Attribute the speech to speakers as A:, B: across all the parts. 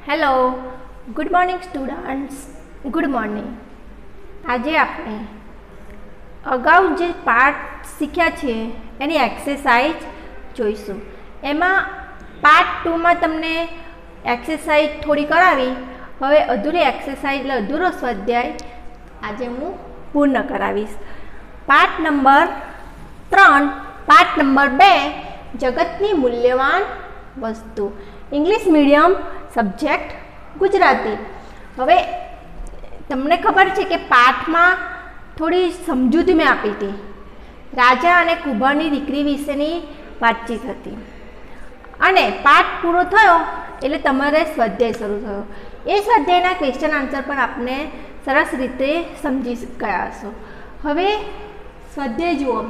A: Hello, good morning students. Good morning. આજે આપણે અગાઉ જે પાઠ શીખ્યા છે એની એક્સરસાઇઝ જોઈશું. એમાં પાર્ટ 2માં તમને એક્સરસાઇઝ થોડી કરાવી. હવે અધૂરી એક્સરસાઇઝ એટલે અધૂરો સ્વાધ્યાય આજે હું પૂર્ણ કરાવીશ. પાઠ નંબર 3, પાઠ નંબર 2, જગતની મૂલ્યવાન વસ્તુ, ઇંગ્લિશ મીડિયમ સબ્જેક્ટ ગુજરાતી. હવે તમને ખબર છે કે પાઠમાં થોડી સમજૂતી મેં આપી હતી. રાજા અને કુંભારની દીકરી વિશેની વાતચીત હતી અને પાઠ પૂરો થયો એટલે તમારે સ્વાધ્યાય શરૂ થયો. એ સ્વાધ્યાયના ક્વેશ્ચન આન્સર પણ આપને સરસ રીતે સમજી ગયા હશો. હવે સ્વાધ્યાય જુઓ.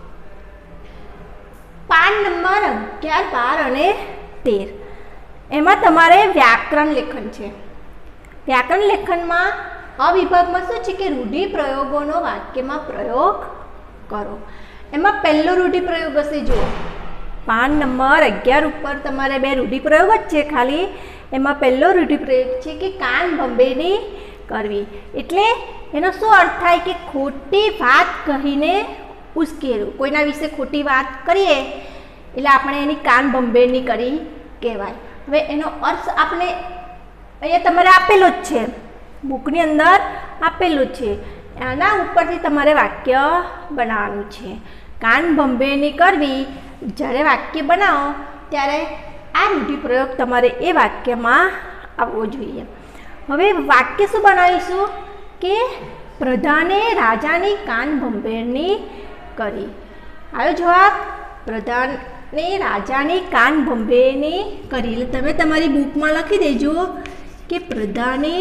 A: પાઠ નંબર 11, 12 અને 13 એમાં તમારે વ્યાકરણ લેખન છે. વ્યાકરણ લેખનમાં આ વિભાગમાં શું છે કે રૂઢિપ્રયોગોનો વાક્યમાં પ્રયોગ કરો. એમાં પહેલો રૂઢિપ્રયોગ હશે. જુઓ, પાઠ નંબર 11 ઉપર તમારે 2 રૂઢિપ્રયોગ જ છે ખાલી. એમાં પહેલો રૂઢિપ્રયોગ છે કે કાન ભંભેની કરવી. એટલે એનો શું અર્થ થાય કે ખોટી વાત કહીને ઉશ્કેરવું. કોઈના વિશે ખોટી વાત કરીએ એટલે આપણે એની કાન ભંભેરની કરી કહેવાય. હવે એનો અર્થ આપણે અહીંયા તમારે આપેલો જ છે, બુકની અંદર આપેલું છે. આના ઉપરથી તમારે વાક્ય બનાવવાનું છે. કાન ભંભેની કરવી. જ્યારે વાક્ય બનાવો ત્યારે આ રૂઢિપ્રયોગ તમારે એ વાક્યમાં આવવો જોઈએ. હવે વાક્ય શું બનાવીશું કે પ્રધાને રાજાની કાન ભંભેરની કરી. આવ્યો જવાબ? પ્રધાને રાજાની કાન ભંભેરની કરી. એટલે તમે તમારી બુકમાં લખી દેજો કે પ્રધાને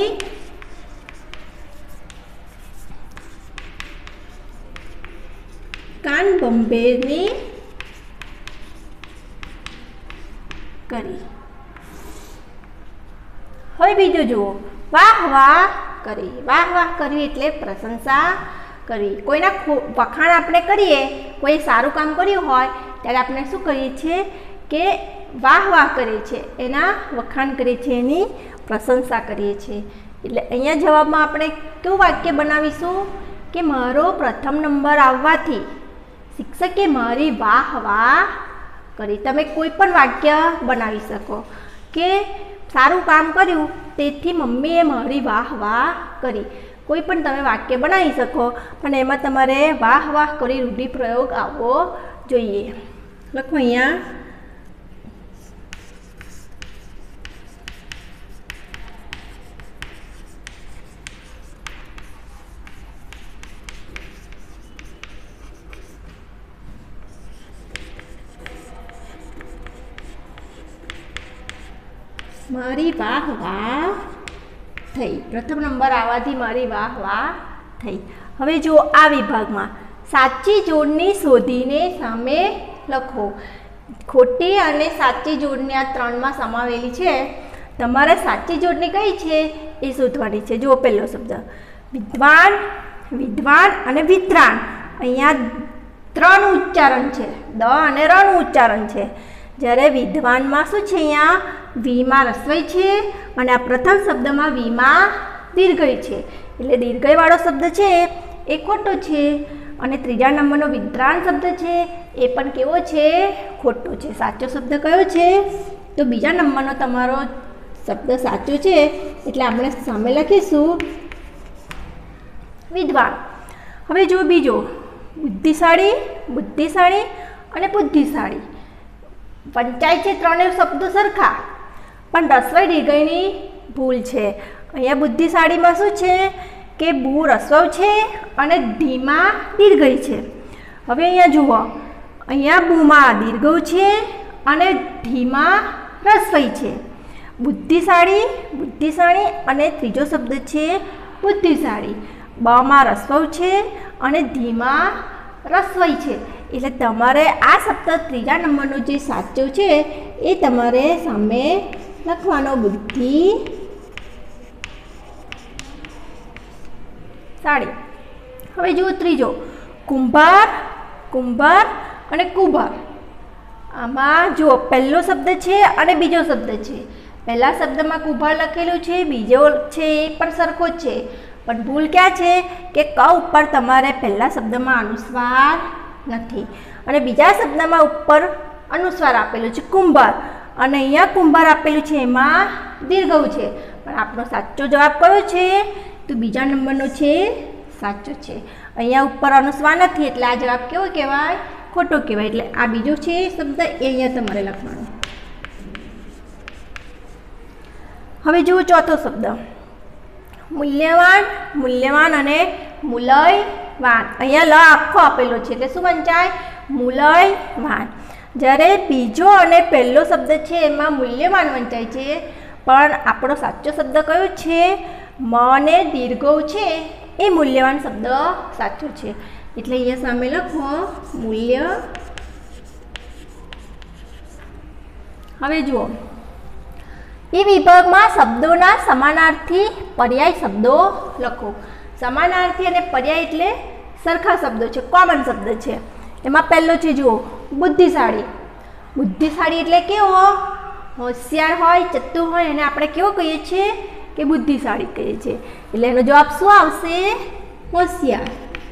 A: કાન ભંભેરની કરી. હવે બીજું જુઓ, વાહ વાહ કરી. વાહ વાહ કરવી એટલે પ્રશંસા કરવી. કોઈના વખાણ આપણે કરીએ, કોઈ સારું કામ કર્યું હોય ત્યારે આપણે શું કરીએ છીએ કે વાહ વાહ કરીએ છીએ, એના વખાણ કરીએ છીએ, એની પ્રશંસા કરીએ છીએ. એટલે અહીંયા જવાબમાં આપણે કેવું વાક્ય બનાવીશું કે મારો પ્રથમ નંબર આવવાથી શિક્ષકે મારી વાહ વાહ કરી. તમે કોઈ પણ વાક્ય બનાવી શકો કે સારું કામ કર્યું તેથી મમ્મીએ મારી વાહ વાહ કરી. કોઈ પણ તમે વાક્ય બનાવી શકો, પણ એમાં તમારે વાહ વાહ કરી રૂઢિપ્રયોગ આવવો જોઈએ. લખો અહીંયા. મારી વાહ વાહ થઈ. પ્રથમ નંબર આવવાથી મારી વાહ વાહ થઈ. હવે જો આ વિભાગમાં સાચી જોડણી શોધીને સામે લખો. ખોટી અને સાચી જોડણી આ 3માં સમાવેલી છે. તમારે સાચી જોડણી કઈ છે એ શોધવાની છે. જો પહેલો શબ્દ વિદ્વાન, વિદ્વાન અને વિદ્વાન. અહીંયા 3 ઉચ્ચારણ છે, દ અને રણ ઉચ્ચારણ છે. જ્યારે વિદ્વાનમાં શું છે, અહીંયા વીમાં રસ્વઈ છે અને આ પ્રથમ શબ્દમાં વીમાં દીર્ઘઈ છે. એટલે દીર્ઘઈવાળો શબ્દ છે એ ખોટો છે. અને ત્રીજા નંબરનો વિદ્વાન શબ્દ છે એ પણ કેવો છે? ખોટો છે. સાચો શબ્દ કયો છે? તો બીજા નંબરનો તમારો શબ્દ સાચો છે. એટલે આપણે સામે લખીશું વિદ્વાન. હવે જો બીજો બુદ્ધિશાળી, બુદ્ધિશાળી અને બુદ્ધિશાળી. પંચાય છે, ત્રણેય શબ્દો સરખા, પણ રસ્વઈ દીર્ઘઈની ભૂલ છે. અહીંયા બુદ્ધિશાળીમાં શું છે કે બુ રસ્વ છે અને ધીમાં દીર્ઘઈ છે. હવે અહીંયા જુઓ, અહીંયા બુમાં દીર્ઘ છે અને ધીમાં રસ્વઈ છે. બુદ્ધિશાળી, બુદ્ધિશાળી અને ત્રીજો શબ્દ છે બુદ્ધિશાળી. બમાં રસ્વ છે અને ધીમાં રસ્વઈ છે. એટલે તમારે આ શબ્દ ત્રીજા નંબરનો જે સાચો છે એ તમારે સામે લખવાનો. બુદ્ધિશાળી. હવે જુઓ ત્રીજો કુંભાર, કુંભાર અને કુંભાર. આમાં જુઓ પહેલો શબ્દ છે અને બીજો શબ્દ છે. પહેલા શબ્દમાં કુંભાર લખેલું છે, બીજો છે એ પણ સરખો જ છે, પણ ભૂલ ક્યાં છે કે ક ઉપર તમારે પહેલા શબ્દમાં અનુસ્વાર નથી અને બીજા શબ્દમાં ઉપર અનુસ્વાર આપેલું છે કુંભાર, અને અહીંયા કુંભાર આપેલું છે એમાં દીર્ઘ છે, પણ આપણો સાચો જવાબ કયો છે? તો બીજા નંબરનો છે સાચો છે. અહીંયા ઉપર અનુસ્વાર નથી એટલે આ જવાબ કેવો કહેવાય? ખોટો કહેવાય. એટલે આ બીજો છે શબ્દ એ અહીંયા તમારે લખવાનો. હવે જુઓ ચોથો શબ્દ મૂલ્યવાન. મૂલ્યવાન અને મૂલયવાન. અહીંયા લ આખો આપેલો છે એટલે શું વંચાય? મૂલયવાન. જ્યારે બીજો અને પહેલો શબ્દ છે એમાં મૂલ્યવાન વંચાય છે, પણ આપણો સાચો શબ્દ કયો છે? મ ને દીર્ઘ છે એ મૂલ્યવાન શબ્દ સાચો છે. એટલે અહીંયા સામે લખો મૂલ્ય. હવે જુઓ એ વિભાગમાં શબ્દોના સમાનાર્થી પર્યાય શબ્દો લખો. સમાનાર્થી અને પર્યાય એટલે સરખા શબ્દો છે, કોમન શબ્દ છે. એમાં પહેલો છે જુઓ બુદ્ધિશાળી. બુદ્ધિશાળી એટલે કેવો? હોશિયાર હોય, ચતુર હોય, અને આપણે કેવો કહીએ છીએ કે બુદ્ધિશાળી કહીએ છીએ. એટલે એનો જવાબ શું આવશે? હોશિયાર.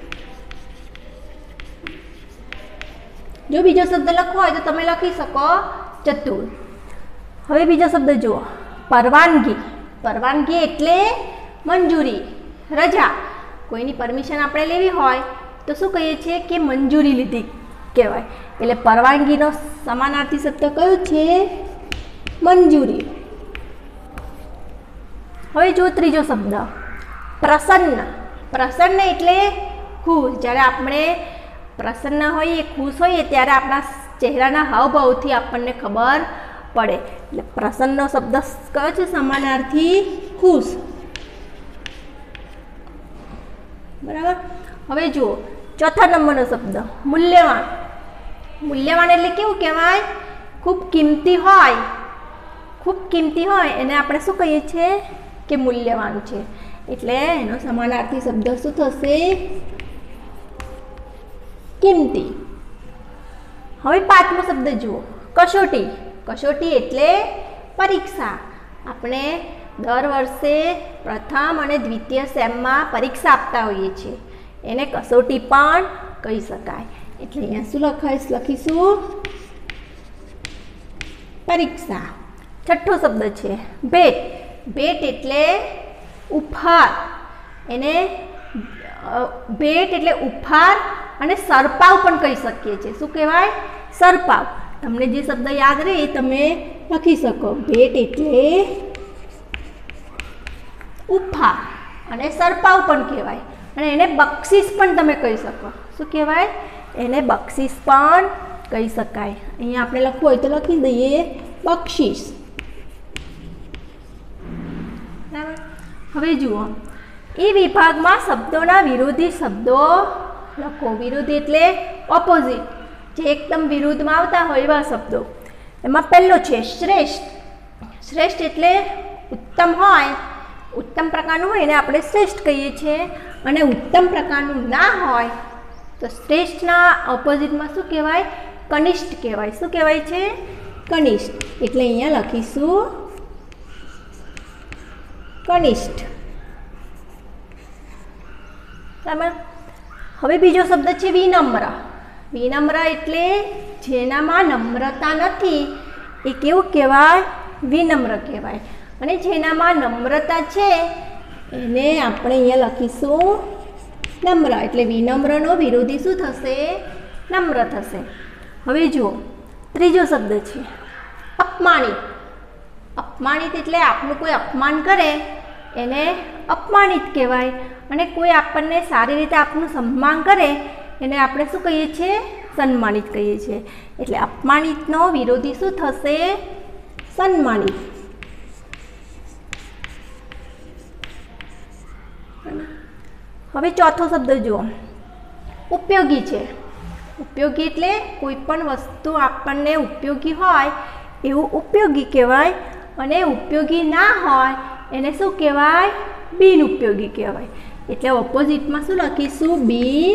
A: જો બીજો શબ્દ લખવો હોય તો તમે લખી શકો ચતુર. હવે બીજો શબ્દ જુઓ પરવાનગી. પરવાનગી એટલે મંજૂરી, રજા. કોઈની પરમિશન આપણે લેવી હોય તો શું કહીએ છીએ કે મંજૂરી લીધી કહેવાય. એટલે પરવાનગીનો સમાનાર્થી શબ્દ કયો છે? મંજૂરી. હવે જો ત્રીજો શબ્દ પ્રસન્ન. પ્રસન્ન એટલે ખુશ. જ્યારે આપણે પ્રસન્ન હોઈએ, ખુશ હોઈએ ત્યારે આપણા ચહેરાના હાવભાવથી આપણને ખબર પડે. એટલે પ્રસન્નનો શબ્દ કયો છે? સમાનાર્થી ખુશ. બરાબર. હવે જુઓ ચોથા નંબરનો શબ્દ મૂલ્યવાન. મૂલ્યવાન એટલે કેવું કહેવાય? ખૂબ કિંમતી હોય. ખૂબ કિંમતી હોય એને આપણે શું કહીએ છીએ કે મૂલ્યવાન છે. એટલે એનો સમાનાર્થી શબ્દ શું થશે? કિંમતી. હવે પાંચમો શબ્દ જુઓ કસોટી. કસોટી એટલે પરીક્ષા. આપણે દર વર્ષે પ્રથમ અને દ્વિતીય સેમમાં પરીક્ષા આપતા હોઈએ છીએ, એને કસોટી પણ કહી શકાય. એટલે અહીંયા શું લખીશું? પરીક્ષા. છઠ્ઠો શબ્દ છે ભેટ. ભેટ એટલે ઉપહાર. એને ભેટ એટલે ઉપહાર અને સરપાવ પણ કહી શકીએ છીએ. શું કહેવાય? સરપાવ. તમને જે શબ્દ યાદ રહે એ તમે લખી શકો. ભેટ એટલે ઉપહાર અને સરપાવ પણ કહેવાય, અને એને બક્ષિસ પણ તમે કહી શકો. શું કહેવાય? એને બક્ષિસ પણ કહી શકાય. અહીંયા આપણે લખવું હોય તો લખી દઈએ બક્ષિસ. બરાબર. હવે જુઓ એ વિભાગમાં શબ્દોના વિરોધી શબ્દો લખો. વિરોધી એટલે ઓપોઝિટ, જે એકદમ વિરુદ્ધમાં આવતા હોય એવા શબ્દો. એમાં પહેલો છે શ્રેષ્ઠ. શ્રેષ્ઠ એટલે ઉત્તમ હોય, ઉત્તમ પ્રકારનું હોય એને આપણે શ્રેષ્ઠ કહીએ છીએ, અને ઉત્તમ પ્રકારનું ના હોય તો શ્રેષ્ઠના ઓપોઝિટમાં શું કહેવાય? કનિષ્ઠ કહેવાય. શું કહેવાય છે? કનિષ્ઠ. એટલે અહીંયા લખીશું કનિષ્ઠ. બરાબર. હવે બીજો શબ્દ છે વિનમ્ર. વિનમ્ર એટલે જેનામાં નમ્રતા નથી એ કેવું કહેવાય? વિનમ્ર કહેવાય. અને જેનામાં નમ્રતા છે એને આપણે અહીંયા લખીશું નમ્ર. એટલે વિનમ્રનો વિરોધી શું થશે? નમ્ર થશે. હવે જુઓ ત્રીજો શબ્દ છે અપમાનિત. અપમાનિત એટલે આપણું કોઈ અપમાન કરે એને અપમાનિત કહેવાય, અને કોઈ આપણને સારી રીતે આપણું સન્માન કરે એને આપણે શું કહીએ છીએ? સન્માનિત કહીએ છીએ. એટલે અપમાનિતનો વિરોધી શું થશે? સન્માનિત. હવે ચોથો શબ્દ જુઓ ઉપયોગી છે. ઉપયોગી એટલે કોઈ પણ વસ્તુ આપણને ઉપયોગી હોય એવું ઉપયોગી કહેવાય, અને ઉપયોગી ના હોય એને શું કહેવાય? બિન ઉપયોગી કહેવાય. એટલે ઓપોઝિટમાં શું લખીશું? બિન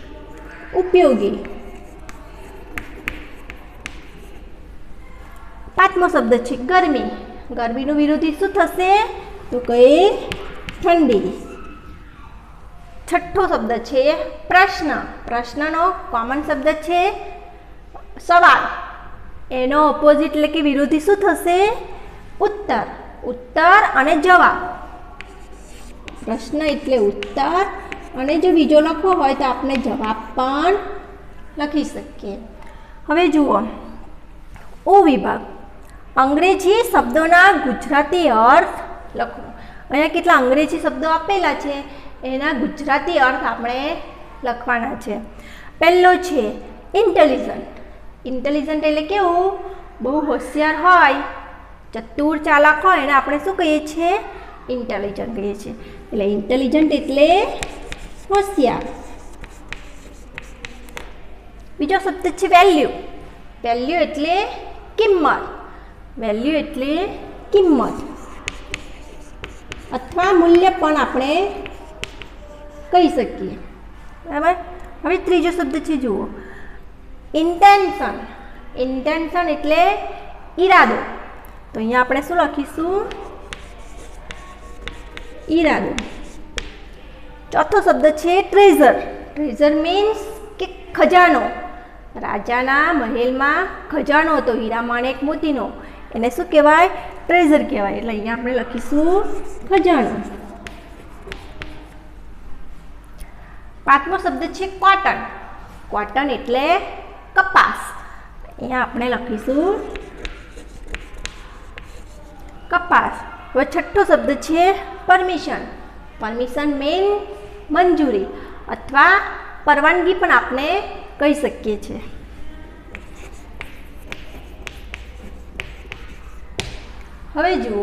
A: ઉપયોગી. પાંચમો શબ્દ છે ગરમી. ગરમીનું વિરોધી શું થશે? તો કે ઠંડી. છઠ્ઠો શબ્દ છે પ્રશ્ન. પ્રશ્નનો કોમન શબ્દ છે સવાલ. એનો ઓપોઝિટ એટલે કે વિરોધી શું થશે? ઉત્તર. ઉત્તર અને જવાબ. પ્રશ્ન એટલે ઉત્તર અને જો બીજો લખવો હોય તો આપણે જવાબ પણ લખી શકીએ. હવે જુઓ ઓ વિભાગ. અંગ્રેજી શબ્દોના ગુજરાતી અર્થ લખો. અહીંયા કેટલા અંગ્રેજી શબ્દો આપેલા છે, એના ગુજરાતી અર્થ આપણે લખવાના છે. પહેલો છે ઇન્ટેલિજન્ટ. ઇન્ટેલિજન્ટ એટલે કેવું? બહુ હોશિયાર હોય, ચતુર ચાલાક હોય એને આપણે શું કહીએ છીએ? ઇન્ટેલિજન્ટ કહીએ છીએ. એટલે ઇન્ટેલિજન્ટ એટલે હોશિયાર. બીજો શબ્દ છે વેલ્યુ. વેલ્યુ એટલે કિંમત. વેલ્યુ એટલે કિંમત અથવા મૂલ્ય પણ આપણે કહી શકીએ. બરાબર. હવે ત્રીજો શબ્દ છે જુઓ ઇન્ટેન્શન. ઇન્ટેન્શન એટલે ઈરાદો. તો અહીંયા આપણે શું લખીશું? ઈરાદો. ચોથો શબ્દ છે ટ્રેઝર. ટ્રેઝર મીન્સ કે ખજાનો. રાજાના મહેલમાં ખજાનો હતો હીરા માણેક મોતીનો, એને શું કહેવાય? ટ્રેઝર કહેવાય. એટલે અહીંયા આપણે લખીશું ખજાનો. પાંચમો શબ્દ છે કોટન. કોટન એટલે કપાસ. અહીંયા આપણે લખીશું કપાસ. હવે છઠ્ઠો શબ્દ છે પરમિશન. પરમિશન મીન મંજૂરી અથવા પરવાનગી પણ આપણે કહી શકીએ છીએ. હવે જુઓ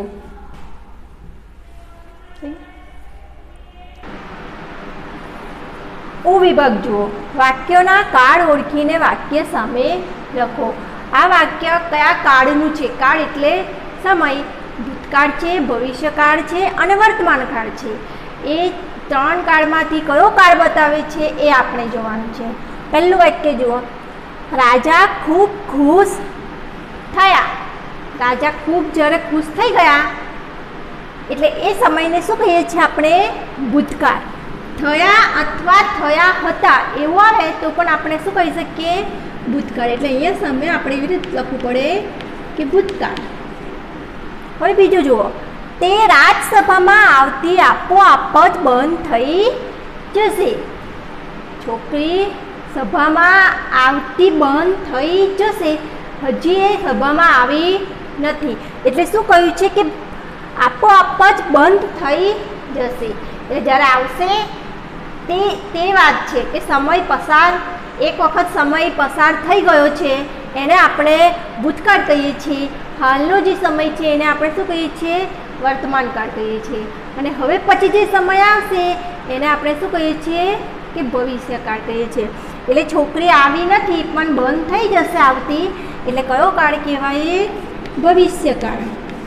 A: ઓ વિભાગ જુઓ. વાક્યોના કાળ ઓળખીને વાક્ય સામે લખો. આ વાક્ય કયા કાળનું છે? કાળ એટલે સમય. ભૂતકાળ છે, ભવિષ્યકાળ છે અને વર્તમાન કાળ છે. એ ત્રણ કાળમાંથી કયો કાળ બતાવે છે એ આપણે જોવાનું છે. પહેલું વાક્ય જુઓ રાજા ખૂબ ખુશ થયા. રાજા ખૂબ જ્યારે ખુશ થઈ ગયા એટલે એ સમયને શું કહીએ છીએ આપણે? ભૂતકાળ. થયા અથવા થયા હતા એવું આવે તો પણ આપણે શું કહી શકીએ? ભૂતકાળ. એટલે અહીંયા સામે આપણે એવી રીતે લખવું પડે કે ભૂતકાળ. હવે બીજું જુઓ તે રાજસભામાં આવતી આપોઆપ જ બંધ થઈ જશે. છોકરી સભામાં આવતી બંધ થઈ જશે. હજી એ સભામાં આવી નથી એટલે શું કહ્યું છે કે આપોઆપ જ બંધ થઈ જશે. એટલે જ્યારે આવશે તે વાત છે કે સમય પસાર, એક વખત સમય પસાર થઈ ગયો છે એને આપણે ભૂતકાળ કહીએ છીએ. હાલનો જે સમય છે એને આપણે શું કહીએ છીએ? વર્તમાન કાળ કહીએ છીએ. અને હવે પછી જે સમય આવશે એને આપણે શું કહીએ છીએ? કે ભવિષ્યકાળ કહીએ છીએ. એટલે છોકરી આવી નથી પણ બંધ થઈ જશે આવતી એટલે કયો કાળ કહેવાય? ભવિષ્યકાળ.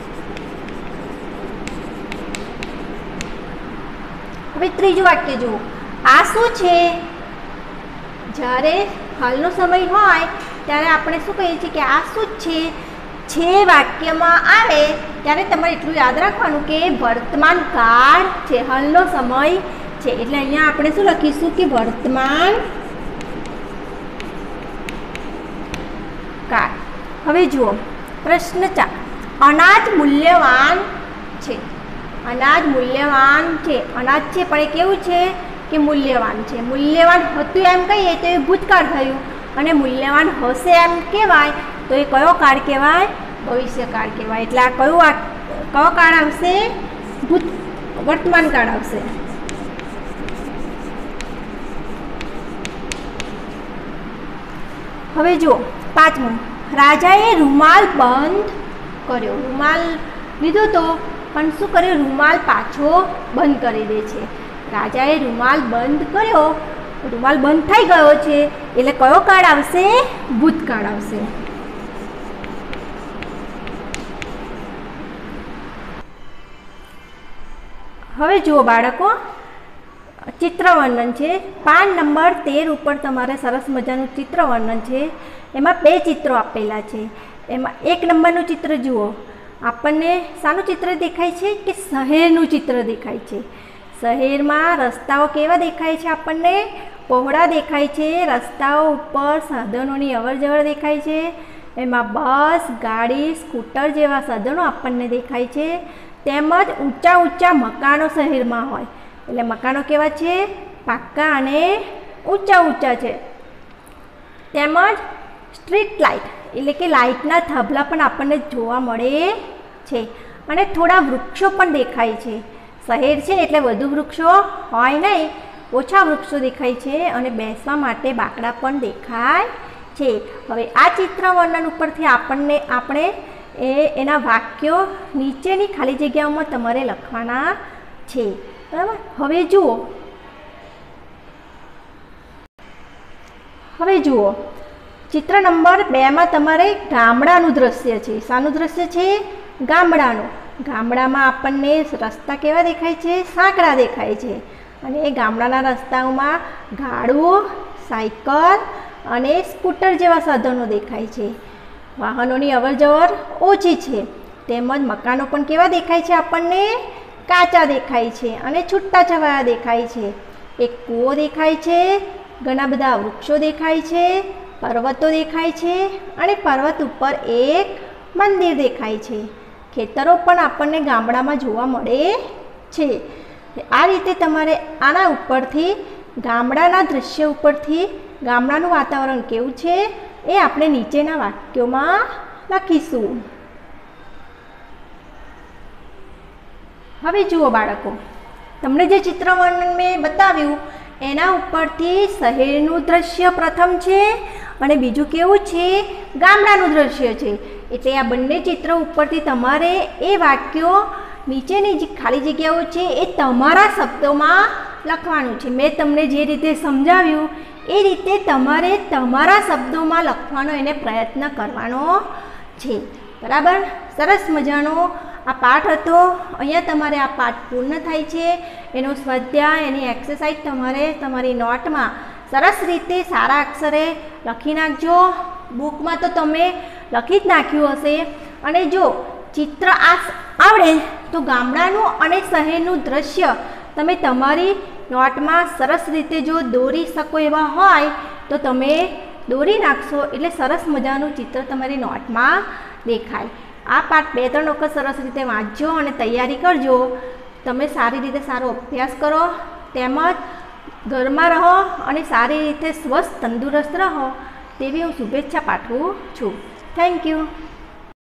A: હવે ત્રીજું વાક્ય જુઓ. આ શું છે? જ્યારે હાલનો સમય હોય ત્યારે આપણે શું કહીએ છીએ કે આ શું છે વાક્યમાં આવે ત્યારે તમારે એટલું યાદ રાખવાનું કે વર્તમાન કાળ છે, હાલનો સમય છે. એટલે અહીંયા આપણે શું લખીશું કે વર્તમાન કાળ. હવે જુઓ પ્રશ્ન 4. અનાજ મૂલ્યવાન છે. અનાજ મૂલ્યવાન છે. અનાજ છે પણ એ કેવું છે કે મૂલ્યવાન છે. મૂલ્યવાન હતું એમ કહીએ તો એ ભૂતકાળ થયું અને મૂલ્યવાન હશે એમ કહેવાય તો એ કયો કાળ કહેવાય? ભવિષ્યકાળ કહેવાય. એટલે આ કયો કાળ આવશે? વર્તમાન કાળ આવશે. હવે જુઓ પાંચમું. રાજાએ રૂમાલ બંધ કર્યો. રૂમાલ લીધો તો પણ શું કર્યો? રૂમાલ પાછો બંધ કરી દે છે. રાજાએ રૂમાલ બંધ કર્યો, રૂમાલ બંધ થઈ ગયો છે એટલે કયો કાળ આવશે? ભૂતકાળ આવશે. હવે જુઓ બાળકો ચિત્ર વર્ણન છે. પાન નંબર 13 ઉપર તમારે સરસ મજાનું ચિત્ર વર્ણન છે. એમાં 2 ચિત્રો આપેલા છે. એમાં 1 નંબરનું ચિત્ર જુઓ, આપણને શાનું ચિત્ર દેખાય છે કે શહેરનું ચિત્ર દેખાય છે. શહેરમાં રસ્તાઓ કેવા દેખાય છે? આપણને પહોળા દેખાય છે. રસ્તાઓ ઉપર સાધનોની અવરજવર દેખાય છે. એમાં બસ, ગાડી, સ્કૂટર જેવા સાધનો આપણને દેખાય છે. તેમજ ઊંચા ઊંચા મકાનો શહેરમાં હોય, એટલે મકાનો કેવા છે? પાક્કા અને ઊંચા ઊંચા છે. તેમજ સ્ટ્રીટ લાઇટ એટલે કે લાઇટના થાંભલા પણ આપણને જોવા મળે છે. અને થોડા વૃક્ષો પણ દેખાય છે. શહેર છે એટલે વધુ વૃક્ષો હોય નહીં, ઓછા વૃક્ષો દેખાય છે. અને બેસવા માટે બાકડા પણ દેખાય છે. હવે આ ચિત્ર વર્ણન ઉપરથી આપણે એના વાક્યો નીચેની ખાલી જગ્યાઓમાં તમારે લખવાના છે. બરાબર. હવે જુઓ ચિત્ર નંબર 2માં તમારે ગામડાનું દ્રશ્ય છે. શાનું દ્રશ્ય છે? ગામડાનું. ગામડામાં આપણને રસ્તા કેવા દેખાય છે? સાંકડા દેખાય છે. અને એ ગામડાના રસ્તાઓમાં ગાડું, સાયકલ અને સ્કૂટર જેવા સાધનો દેખાય છે. વાહનોની અવરજવર ઓછી છે. તેમજ મકાનો પણ કેવા દેખાય છે? આપણને કાચા દેખાય છે અને છૂટાછવાયા દેખાય છે. એક કૂવો દેખાય છે. ઘણા બધા વૃક્ષો દેખાય છે. પર્વતો દેખાય છે અને પર્વત ઉપર એક મંદિર દેખાય છે. ખેતરો પણ આપણને ગામડામાં જોવા મળે છે. આ રીતે તમારે આના ઉપરથી ગામડાના દૃશ્ય ઉપરથી ગામડાનું વાતાવરણ કેવું છે એ આપણે નીચેના વાક્યોમાં લખીશું. હવે જુઓ બાળકો, તમને જે ચિત્ર વર્ણન મેં બતાવ્યું એના ઉપરથી શહેરનું દ્રશ્ય પ્રથમ છે અને બીજું કેવું છે? ગામડાનું દ્રશ્ય છે. એટલે આ બંને ચિત્ર ઉપરથી તમારે એ વાક્યો નીચેની જે ખાલી જગ્યાઓ છે એ તમારા શબ્દોમાં લખવાનું છે. મેં તમને જે રીતે સમજાવ્યું એ રીતે તમારે તમારા શબ્દોમાં લખવાનો એને પ્રયત્ન કરવાનો છે. બરાબર. સરસ મજાનો આ પાઠ હતો. અહીંયા તમારે આ પાઠ પૂર્ણ થાય છે. એનો સ્વાધ્યાય, એની એક્સરસાઇઝ તમારે તમારી નોટમાં સરસ રીતે સારા અક્ષરે લખી નાખજો. બુકમાં તો તમે લખી જ નાખ્યું હશે. અને જો ચિત્ર આવડે તો ગામડાનું અને શહેરનું દ્રશ્ય તમે તમારી નોટમાં સરસ રીતે જો દોરી શકો એવા હોય તો તમે દોરી નાખશો એટલે સરસ મજાનું ચિત્ર તમારી નોટમાં દેખાય. આ પાઠ 2-3 વખત સરસ રીતે વાંચજો અને તૈયારી કરજો. તમે સારી રીતે સારો અભ્યાસ કરો, તેમજ ઘરમાં રહો અને સારી રીતે સ્વસ્થ તંદુરસ્ત રહો તેવી હું શુભેચ્છા પાઠવું છું. Thank you.